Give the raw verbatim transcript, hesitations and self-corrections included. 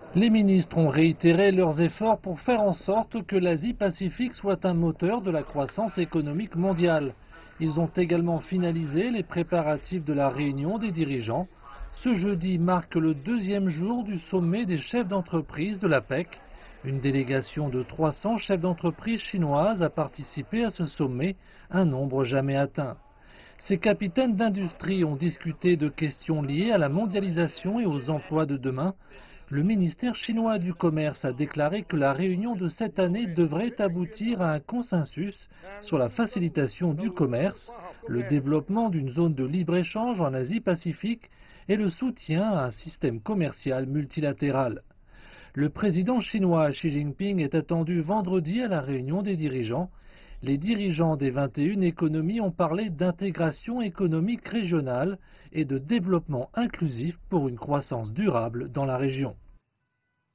Les ministres ont réitéré leurs efforts pour faire en sorte que l'Asie-Pacifique soit un moteur de la croissance économique mondiale. Ils ont également finalisé les préparatifs de la réunion des dirigeants. Ce jeudi marque le deuxième jour du sommet des chefs d'entreprise de l'APEC. Une délégation de trois cents chefs d'entreprise chinoises a participé à ce sommet, un nombre jamais atteint. Ces capitaines d'industrie ont discuté de questions liées à la mondialisation et aux emplois de demain. Le ministère chinois du Commerce a déclaré que la réunion de cette année devrait aboutir à un consensus sur la facilitation du commerce, le développement d'une zone de libre-échange en Asie-Pacifique et le soutien à un système commercial multilatéral. Le président chinois Xi Jinping est attendu vendredi à la réunion des dirigeants. Les dirigeants des vingt et une économies ont parlé d'intégration économique régionale et de développement inclusif pour une croissance durable dans la région.